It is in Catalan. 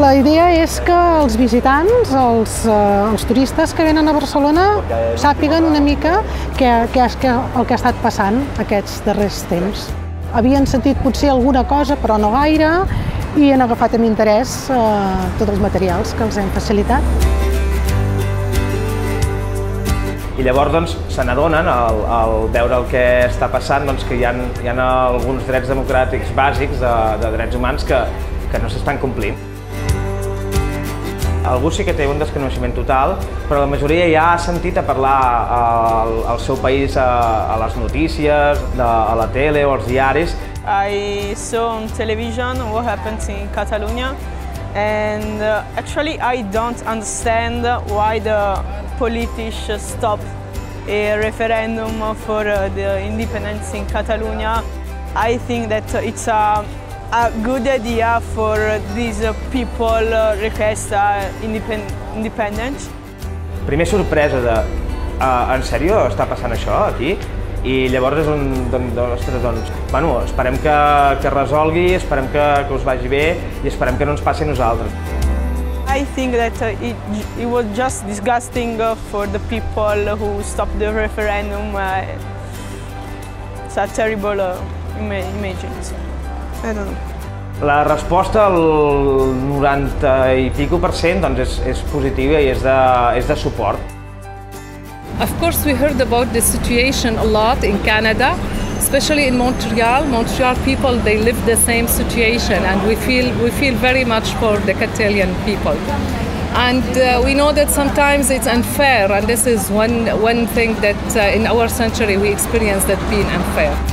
La idea és que els visitants, els turistes que venen a Barcelona sàpiguen una mica què és el que ha estat passant aquests darrers temps. Havien sentit potser alguna cosa, però no gaire, i han agafat amb interès tots els materials que els hem facilitat. I llavors se n'adonen, al veure el que està passant, que hi ha alguns drets democràtics bàsics de drets humans que no s'estan complint. Algú sí que té un desconeixement total, però la majoria ja ha sentit a parlar al seu país a les notícies, a la tele o als diaris. I saw on television what happens in Catalonia, and actually I don't understand why the politicians stop a referendum for the independence in Catalonia. I think that it's a good idea for these people request independence. Primer sorpresa de en sèrio està passant això aquí? I llavors és esperem que es resolgui, esperem que us vagi bé i esperem que no ens passi a nosaltres. I think that it was just disgusting for the people who stopped the referendum. It's a terrible image. I don't know. La resposta al 90 i pico % és positiva i és de suport. Of course, we heard about the situation a lot in Canada, especially in Montreal. Montreal people, they live the same situation, and we feel very much for the Catalan people. And we know that sometimes it's unfair, and this is one thing that in our century we experience that being unfair.